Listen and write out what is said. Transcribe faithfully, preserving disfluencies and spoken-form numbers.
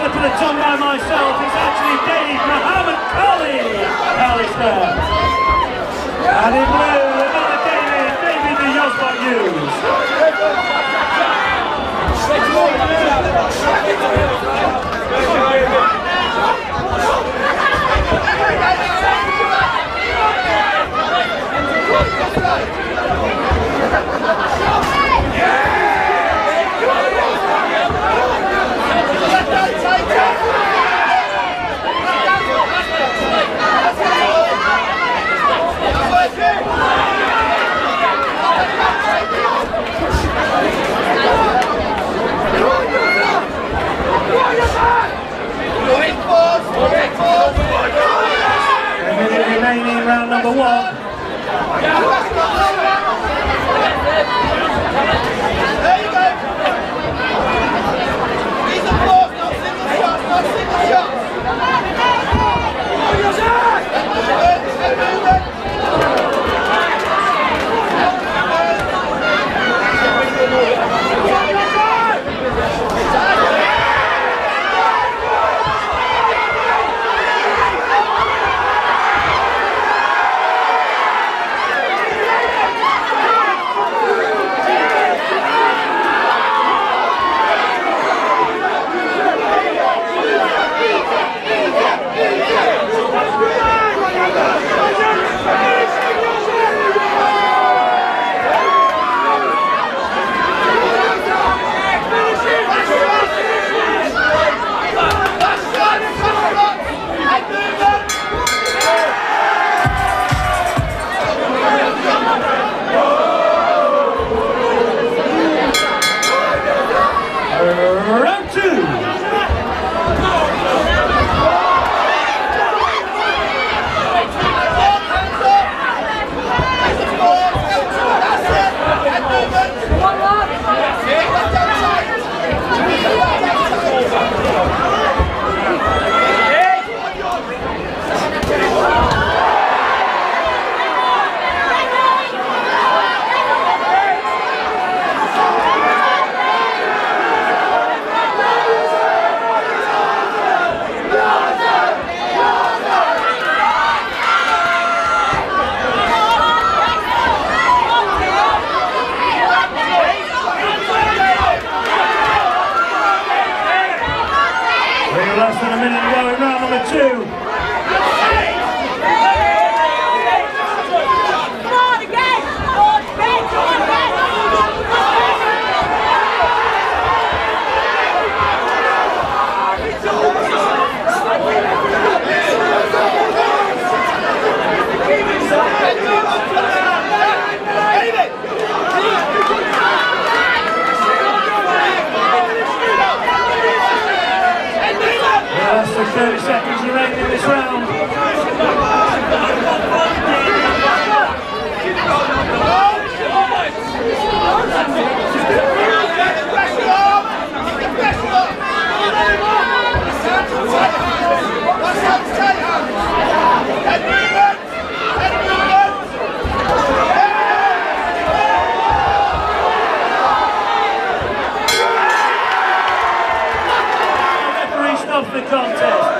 slip of the tongue by myself. It's actually Dave Muhammad Kali. Alistair. And in blue, another David, David the Yozbot Hughes. A minute remaining, round number one. There you go. These are four, not single shots, not single shots. Round two. Less than a minute to go in round number two. Less than thirty seconds remaining in this round. Referee stops the contest.